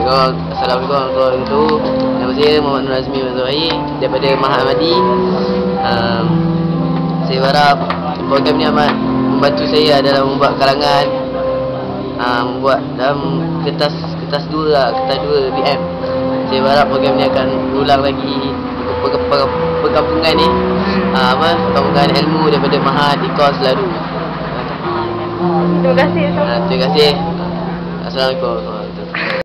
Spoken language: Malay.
Assalamualaikum warahmatullahi wabarakatuh. Nama saya Muhammad Nur Azmi Mazwai daripada Mahat Ahmadi. Saya harap program ni amat membantu saya dalam membuat karangan, membuat dalam kertas 2 BM. Saya harap program ni akan ulang lagi perkampungan ni, perkampungan ilmu daripada Mahat di Kos Selaru. Terima kasih. Terima kasih. Assalamualaikum warahmatullahi wabarakatuh.